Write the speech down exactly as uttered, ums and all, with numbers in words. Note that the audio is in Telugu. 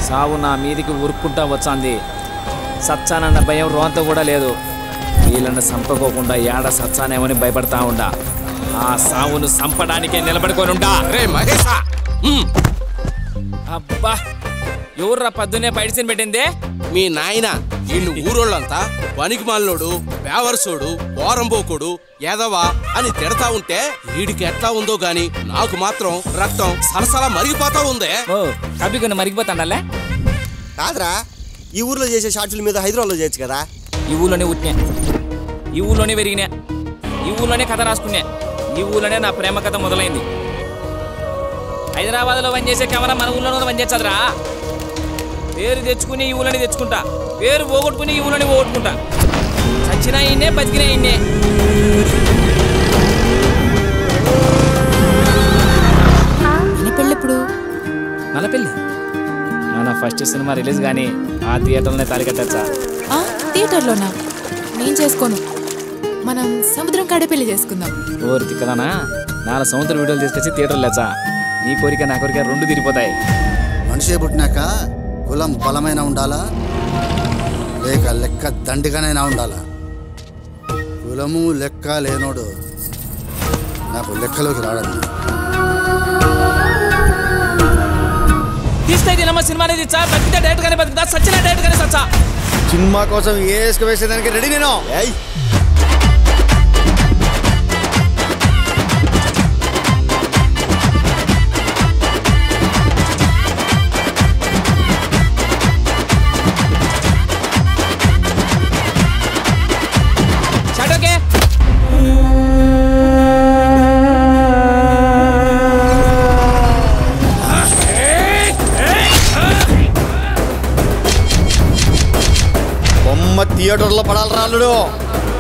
సావు నా మీదికి ఉరుక్కుంటా వచ్చింది. సచ్చానన్న భయం రోంత కూడా లేదు. వీళ్ళని చంపకోకుండా ఏడ సచ్చానేమని భయపడతా ఉండా. ఆ సావును చంపడానికే నిలబడుకోనుండా. రే మహేష్, అబ్బా ఎవర్రా పద్దునే పైడిసిని పెట్టిందే? మీ నాయన. వీళ్ళు ఊరోళ్ళంతా పనికి మాలినోడు, పేవర్సోడు, పోరంబోకుడు, ఎదవా అని తిడతా ఉంటే వీడికి ఎట్లా ఉందో గాని నాకు మాత్రం రక్తం సరసలా మరిగిపోతా ఉందే. ఓ కబికొని మరిగిపోతాండాలే కాదురా, ఈ ఊర్లో చేసే షార్ట్ ఫిల్మ్ మీద హైదరాబాద్లో చేయొచ్చు కదా. ఈ ఊళ్ళోనే ఉట్టినా, ఈ ఊళ్ళోనే పెరిగినా, ఈ ఊళ్ళోనే కథ రాసుకున్నా, ఈ ఊళ్ళోనే నా ప్రేమ కథ మొదలైంది. హైదరాబాద్లో పనిచేసే కెమెరా మన ఊళ్ళోనే పనిచేస్తుందిరా. పేరు తెచ్చుకుని ఈ ఊళ్ళని తెచ్చుకుంటా, పేరు పోగొట్టుకుని ఈ ఊళ్ళని పోగొట్టుకుంటా. చచ్చినా ఇన్నే, బతికినా ఇన్నే. మన పెళ్ళి ఎప్పుడు? మన పెళ్ళి మన ఫస్ట్ సినిమా రిలీజ్ కానీ ఆ థియేటర్లోనే తాళి కట్టచ్చా? థియేటర్లోనా? నేను చేసుకోను. మనం సముద్రం కాడే పెళ్లి చేసుకుందాం. ఓరికి కదానా నాలుగు సముద్ర వీడియోలు తీసుకొచ్చి థియేటర్లో లేచా. నీ కోరిక నా కోరిక రెండు తీరిపోతాయి. మనిషి పుట్టినాక కులం బలమైన ఉండాలా, లేక లెక్క దండిగానైనా ఉండాలా? కులము లెక్క లేనోడు నాకు లెక్కలోకి రావడం. తీస్తే తినమ్మ సినిమా అనేది చా, బతికితే డైరెక్ట్ గానే బతుకుతా, సచ్చిన డైరెక్ట్ గానే సచ్చా. సినిమా కోసం ఏసుకు వేసేదానికి రెడీ నేను. థియేటర్లో పడాలి రాళ్ళుడు.